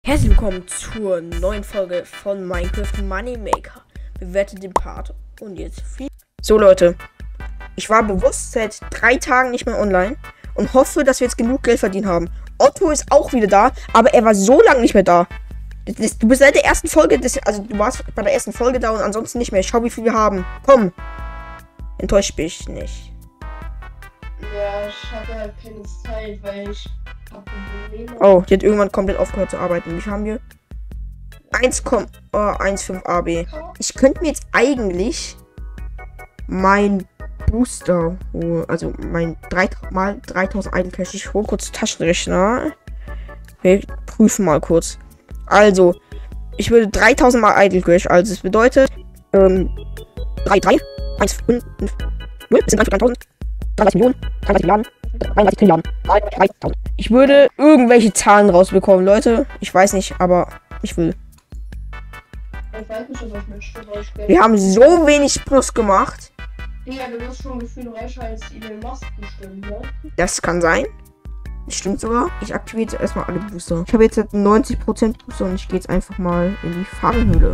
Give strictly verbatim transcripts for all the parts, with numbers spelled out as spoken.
Herzlich willkommen zur neuen Folge von Minecraft Moneymaker. Bewertet den Part und jetzt viel. So Leute, ich war bewusst seit drei Tagen nicht mehr online und hoffe, dass wir jetzt genug Geld verdient haben. Otto ist auch wieder da, aber er war so lange nicht mehr da. Das, das, du bist seit der ersten Folge, das, also du warst bei der ersten Folge da und ansonsten nicht mehr. Schau, wie viel wir haben. Komm. Enttäuscht mich nicht. Ja, ich hatte halt keine Zeit, weil ich hab Probleme. Oh, die hat irgendwann komplett aufgehört zu arbeiten. Wie viel haben wir? eins Komma eins fünf A B. Ich könnte mir jetzt eigentlich mein Booster, also mein drei mal dreitausend Item Cash. Ich hole kurz Taschenrechner. Wir prüfen mal kurz. Also, ich würde dreitausend mal Item Cash. Also, es bedeutet, ähm, drei, drei, eins, fünf, null, das sind dreitausend, dreiunddreißig Millionen, dreiunddreißig Milliarden, dreiunddreißig Trilliarden, dreitausend. Ich würde irgendwelche Zahlen rausbekommen, Leute. Ich weiß nicht, aber ich will. Ich weiß nicht, was ich möchte, weil ich Geld. Wir haben so wenig Plus gemacht. Digga, du wirst schon gefühlt reicher als Elon Musk bestimmt, ne? Das kann sein. Das stimmt sogar. Ich aktiviere jetzt erstmal alle Booster. Ich habe jetzt neunzig Prozent Booster und ich gehe jetzt einfach mal in die Farbenhöhle.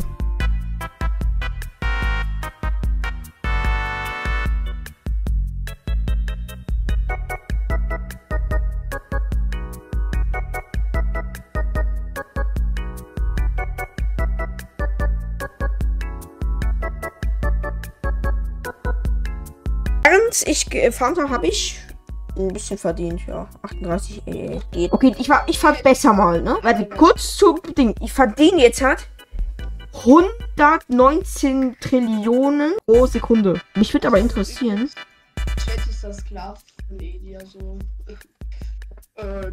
Während ich gefarmt habe, habe ich ein bisschen verdient, ja. achtunddreißig äh, geht. Okay, ich war ich verbessere mal, ne? Warte, kurz zum Ding. Ich verdiene jetzt halt hundertneunzehn Trillionen pro Sekunde. Mich würde aber interessieren. Chat ist das Sklav von Edi, also. Äh,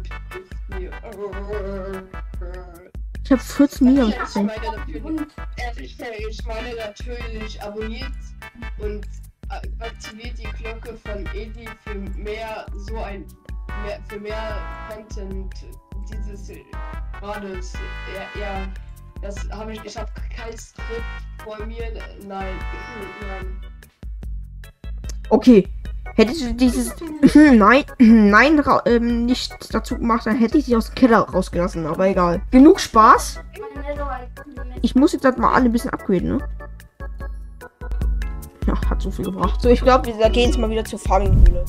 Ich habe vierzehn Millionen. ich meine natürlich, ich meine natürlich, abonniert und aktiviert die Glocke von Edi für mehr so ein mehr, für mehr Content dieses Rades. Ja, ja, das habe ich. Ich habe kein Skript vor mir. Nein, nein. Okay, hättest du dieses nein nein ra ähm, nicht dazu gemacht, dann hätte ich dich aus dem Keller rausgelassen. Aber egal. Genug Spaß. Ich muss jetzt halt mal alle ein bisschen upgraden, ne? Ja, hat so viel gebracht. So, ich glaube, wir gehen jetzt mal wieder zur Farming-Höhle.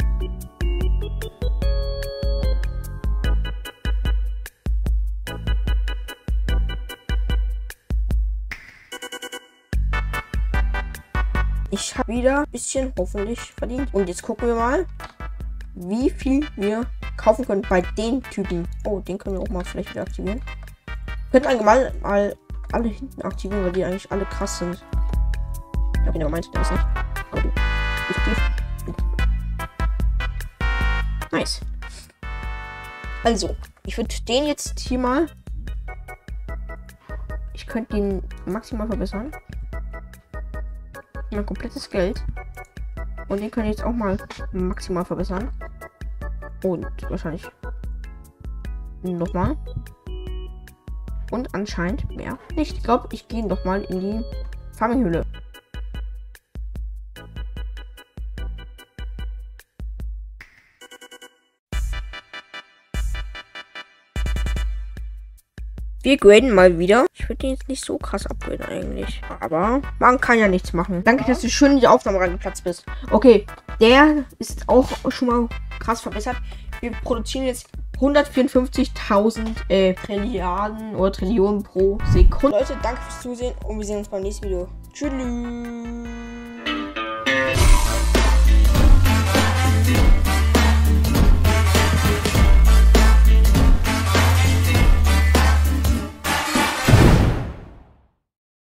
Ich habe wieder ein bisschen hoffentlich verdient. Und jetzt gucken wir mal, wie viel wir kaufen können bei den Typen. Oh, den können wir auch mal vielleicht wieder aktivieren. Wir können allgemein mal alle hinten aktivieren, weil die eigentlich alle krass sind. Ich hab ihn aber meint, der ist nicht. Aber du. Bist tief. Nice. Also, ich würde den jetzt hier mal. Ich könnte den maximal verbessern. Mein komplettes Geld. Und den kann ich jetzt auch mal maximal verbessern. Und wahrscheinlich nochmal. Und anscheinend mehr nicht. Ich glaube, ich gehe nochmal in die Farming-Höhle. Wir graden mal wieder. Ich würde den jetzt nicht so krass upgraden eigentlich. Aber man kann ja nichts machen. Danke, dass du schön in die Aufnahme reingeplatzt bist. Okay, der ist auch schon mal krass verbessert. Wir produzieren jetzt hundertvierundfünfzigtausend äh, Trilliarden oder Trillionen pro Sekunde. Leute, danke fürs Zusehen und wir sehen uns beim nächsten Video. Tschüss.